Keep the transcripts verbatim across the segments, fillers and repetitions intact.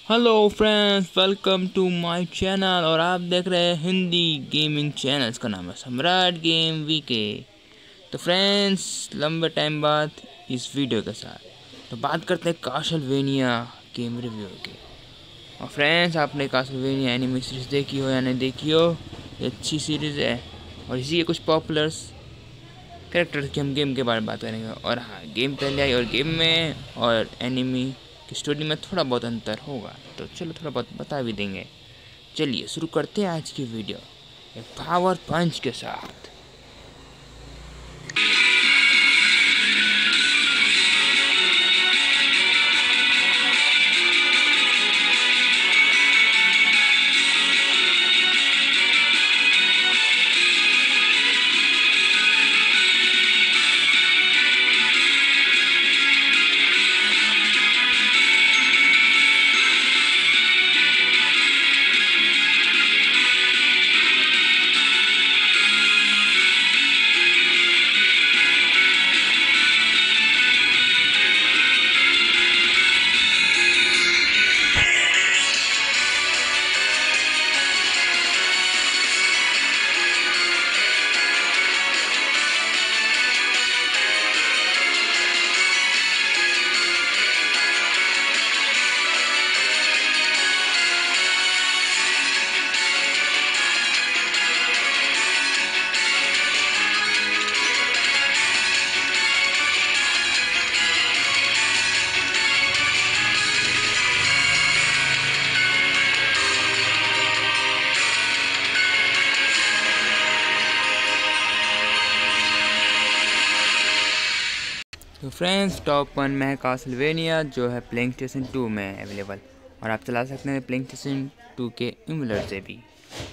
Hello friends, welcome to my channel. और आप देख रहे हैं हिंदी गेमिंग चैनल, इसका नाम है सम्राट गेम वीके। तो फ्रेंड्स, लंबे टाइम बाद इस वीडियो के साथ तो बात करते हैं कासलवेनिया गेम रिव्यू की। और फ्रेंड्स, आपने कासलवेनिया एनिमे सीरीज देखी हो या नहीं देखी हो, ये अच्छी सीरीज़ है और इसी के कुछ पॉपुलर्स कैरेक्टर्स की हम गेम के बारे में बात करेंगे। और हाँ, गेम पहले आई और गेम में और एनिमी की स्टोरी में थोड़ा बहुत अंतर होगा, तो चलो थोड़ा बहुत बता भी देंगे। चलिए शुरू करते हैं आज की वीडियो एक पावर पंच के साथ। तो फ्रेंड्स, टॉप वन में है कासलवेनिया, जो है प्लेइंग स्टेशन टू में अवेलेबल, और आप चला सकते हैं प्लेइंग स्टेशन टू के इमुलेटर से भी।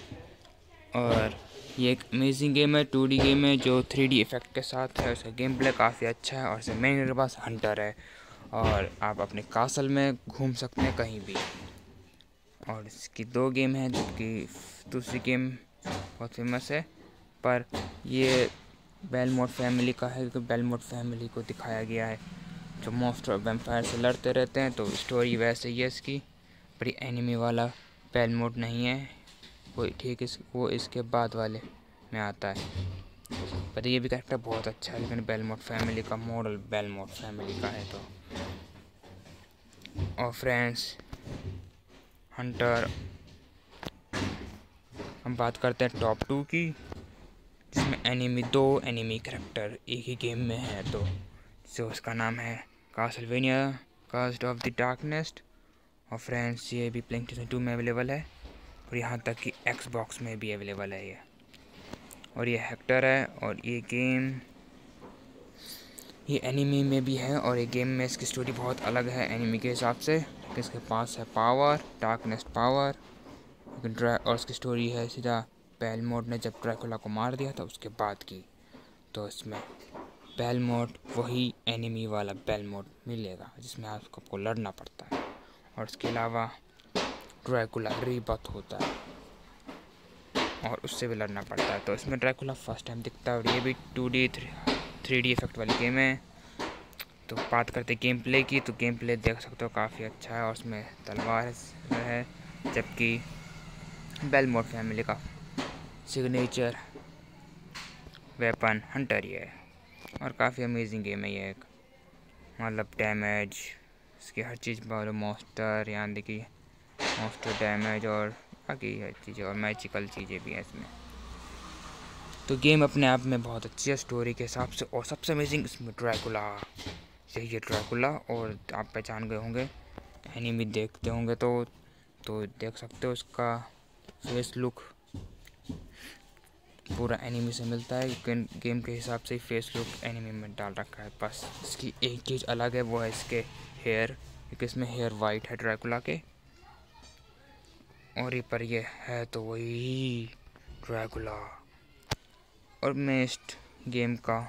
और ये एक अमेजिंग गेम है, टू डी गेम है जो थ्री डी इफेक्ट के साथ है। उसका गेम प्ले काफ़ी अच्छा है और इसमें मेन मेरे पास हंटर है और आप अपने कासल में घूम सकते हैं कहीं भी। और इसकी दो गेम है, जबकि दूसरी गेम बहुत फेमस है, पर ये बेलमोट फैमिली का है, क्योंकि बेलमोट फैमिली को दिखाया गया है जो मोस्ट ऑफ वेम्पायर से लड़ते रहते हैं। तो स्टोरी वैसे ही है इसकी, पर एनिमी वाला बेलमोट नहीं है, वो ठीक इस वो इसके बाद वाले में आता है। पर ये भी कैरेक्टर बहुत अच्छा है, लेकिन बेलमोट फैमिली का मॉडल बेलमोट फैमिली का है। तो और फ्रेंड्स, हंटर, हम बात करते हैं टॉप टू की, जिसमें एनिमी दो एनिमी कैरेक्टर एक ही गेम में है। तो जो उसका नाम है Castlevania cast of the darkness. और फ्रेंड्स, ये भी प्लेइंग स्टेशन टू में अवेलेबल है और यहाँ तक कि एक्स बॉक्स में भी अवेलेबल है ये। और ये हेक्टर है, और ये गेम ये एनिमी में भी है, और ये गेम में इसकी स्टोरी बहुत अलग है एनिमी के हिसाब से। इसके पास है पावर, डार्कनेस पावर, लेकिन ड्रा और उसकी स्टोरी है सीधा बेलमोट ने जब ड्रैकुला को मार दिया था उसके बाद की। तो इसमें बेलमोट वही एनिमी वाला बेलमोट मिलेगा जिसमें आपको लड़ना पड़ता है, और इसके अलावा ड्रैकुला रीबर्थ होता है और उससे भी लड़ना पड़ता है। तो इसमें ड्रैकुला फर्स्ट टाइम दिखता है, और ये भी two D three D effect वाली गेम है। तो बात करते गेम प्ले की, तो गेम प्ले देख सकते हो काफ़ी अच्छा है, और उसमें तलवार है, जबकि बेलमोट फैमिली का सिग्नेचर वेपन हंटर ही है। और काफ़ी अमेजिंग गेम है ये, एक मतलब डैमेज इसकी हर चीज़, बोलो मॉन्स्टर, यहाँ देखिए मॉन्स्टर डैमेज और बाकी हर चीज़ें, और मैजिकल चीज़ें भी हैं इसमें। तो गेम अपने आप में बहुत अच्छी है स्टोरी के हिसाब से। और सबसे अमेजिंग इसमें ड्रैकुला, यही है ड्रैकुला। और आप पहचान गए होंगे, एनिमी देखते होंगे तो तो देख सकते हो उसका फेस लुक पूरा एनिमी से मिलता है, क्योंकि गेम के हिसाब से ही फेस लुक एनिमी में डाल रखा है। बस इसकी एक चीज़ अलग है, वो है इसके हेयर, क्योंकि इसमें हेयर वाइट है ड्रैकुला के, और ये पर ये है तो वही ड्रैकुला। और नेक्स्ट गेम का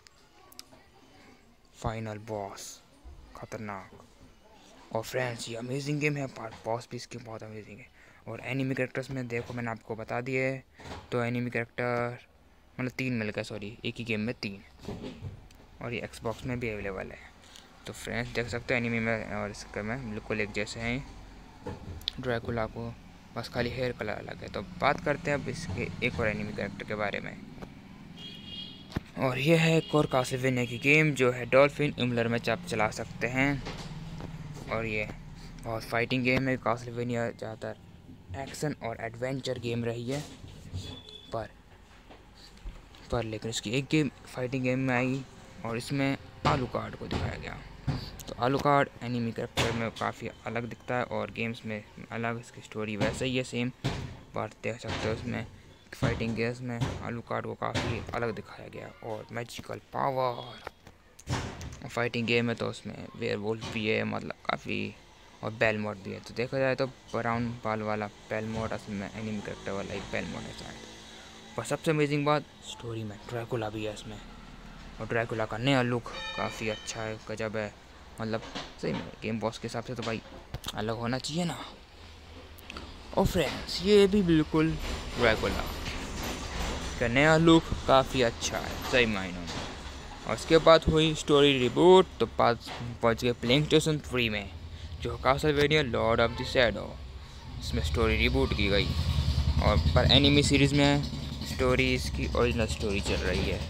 फाइनल बॉस खतरनाक। और फ्रेंड्स, ये अमेजिंग गेम है, पर बॉस भी इसके बहुत अमेजिंग है। और एनिमी कैरेक्टर्स में देखो, मैंने आपको बता दिए, तो एनिमी कैरेक्टर मतलब तीन मिल गए, सॉरी एक ही गेम में तीन, और ये एक्सबॉक्स में भी अवेलेबल है। तो फ्रेंड्स देख सकते हो एनिमी में और इसके में बिल्कुल एक जैसे हैं, ड्रैकुला को, बस खाली हेयर कलर अलग है। तो बात करते हैं अब इसके एक और एनिमी कैरेक्टर के बारे में, और यह है एक और कास्लवेनिया की गेम जो है डॉल्फिन इम्बलर में आप चला सकते हैं। और ये बहुत फाइटिंग गेम है। कास्लवेनिया ज़्यादातर एक्शन और एडवेंचर गेम रही है, पर पर लेकिन इसकी एक गेम फाइटिंग गेम में आई और इसमें आलू कार्ड को दिखाया गया। तो आलू कार्ड एनिमी कैरेक्टर में काफ़ी अलग दिखता है और गेम्स में अलग, इसकी स्टोरी वैसे ही है सेम, बात देख सकते हो। उसमें फाइटिंग गेम्स में आलू कार्ड को काफ़ी अलग दिखाया गया और मैजिकल पावर। फाइटिंग गेम है तो उसमें वेयरवुल्फ भी है, मतलब काफ़ी, और बेल मोड भी है। तो देखा जाए तो ब्राउन बाल वाला बेल मोड असल में एनिमी कैरेक्टर वाला एक बेल मोड है शायद। पर सबसे अमेजिंग बात स्टोरी में ड्रैकुला भी है इसमें, और ड्रैकुला का नया लुक काफ़ी अच्छा है, गजब है। मतलब सही में गेम बॉस के हिसाब से तो भाई अलग होना चाहिए ना। और फ्रेंड्स ये भी बिल्कुल ड्रैकुला का नया लुक काफ़ी अच्छा है सही मायनों में। और उसके बाद हुई स्टोरी रिबूट, तो पास पहुँच गए प्लेइंग स्टेशन थ्री में, जो Castlevania lord of the shadow. इसमें स्टोरी रिबूट की गई, और पर एनिमी सीरीज़ में स्टोरी इसकी ओरिजिनल स्टोरी चल रही है।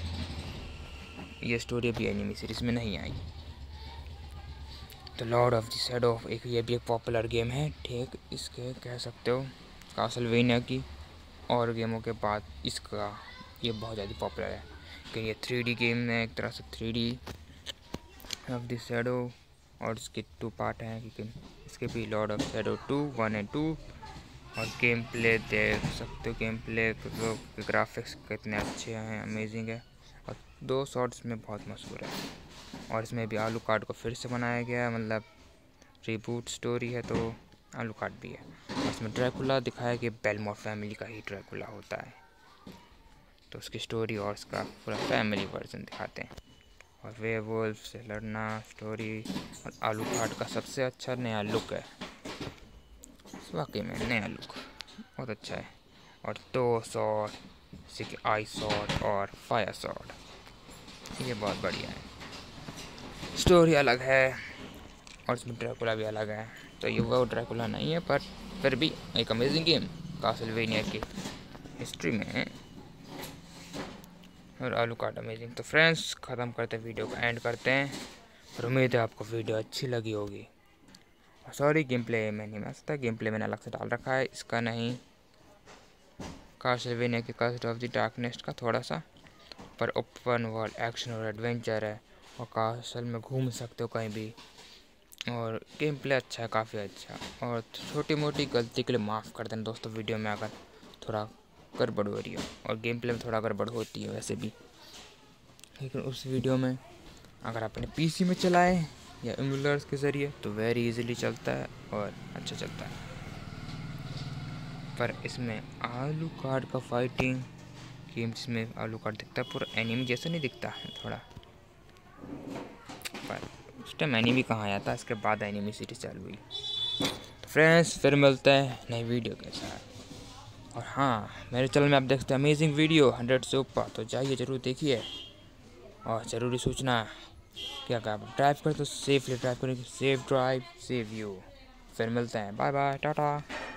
ये स्टोरी अभी एनिमी सीरीज़ में नहीं आई। तो लॉर्ड ऑफ द शैडो एक ये भी एक पॉपुलर गेम है, ठीक इसके कह सकते हो कास्लवेनिया की और गेमों के बाद इसका ये बहुत ज़्यादा पॉपुलर है, कि ये थ्री डी गेम है एक तरह से। Three D of the shadow, और इसके टू पार्ट हैं, क्योंकि इसके भी lord of shadow two one and two. और गेम प्ले देख सकते हो, गेम प्ले के ग्राफिक्स कितने अच्छे हैं, अमेजिंग है। और दो शॉट्स में बहुत मशहूर है। और इसमें भी आलू कार्ड को फिर से बनाया गया है, मतलब रिबूट स्टोरी है तो आलू कार्ड भी है। और इसमें ड्रैकुला दिखाया कि बेलमोर फैमिली का ही ड्रैकुला होता है, तो उसकी स्टोरी और उसका पूरा फैमिली वर्जन दिखाते हैं। और वेयरवुल्फ से लड़ना स्टोरी, और आलू कार्ड का सबसे अच्छा नया लुक है, वाकई में नया लुक बहुत अच्छा है। और दो शॉट, जैसे कि आई शॉट और फायर शॉट, ये बहुत बढ़िया है। स्टोरी अलग है और इसमें ड्रैकुला भी अलग है, तो ये वो ड्रैकुला नहीं है, पर फिर भी एक अमेजिंग गेम कास्लवेनिया की हिस्ट्री में। और आलू कार्ड अमेजिंग। तो फ्रेंड्स ख़त्म करते हैं, वीडियो का एंड करते हैं, और उम्मीद है आपको वीडियो अच्छी लगी होगी। सॉरी गेम प्ले में नहीं आ सकता, गेम प्ले मैंने अलग से डाल रखा है, इसका नहीं, कास्लवेनिया के कास्ट ऑफ द डार्कनेस का थोड़ा सा। पर ओपन वर्ल्ड एक्शन और एडवेंचर है, और कासल में घूम सकते हो कहीं भी, और गेम प्ले अच्छा है काफ़ी अच्छा। और छोटी मोटी गलती के लिए माफ़ कर देना दोस्तों, वीडियो में अगर थोड़ा गड़बड़ हो रही है, और गेम प्ले में थोड़ा गड़बड़ होती है वैसे भी, लेकिन उस वीडियो में अगर अपने पीसी में चलाएं या एमुलेटर्स के ज़रिए तो वेरी इजीली चलता है और अच्छा चलता है। पर इसमें आलू कार्ड का फाइटिंग गेम, जिसमें आलू कार्ड दिखता है पूरा एनिमी जैसा नहीं दिखता है थोड़ा, पर उस टाइम एनिमी कहाँ आया था, इसके बाद एनिमी सीरीज चालू हुई। तो फ्रेंड्स फिर मिलते हैं नई वीडियो के साथ। और हाँ, मेरे चैनल में आप देखते हैं अमेजिंग वीडियो हंड्रेड से ऊपर, तो जाइए ज़रूर देखिए। और ज़रूरी सूचना क्या अगर आप ड्राइव करें तो सेफली ड्राइव करें, सेफ ड्राइव सेव यू। फिर मिलते हैं, बाय बाय, टाटा।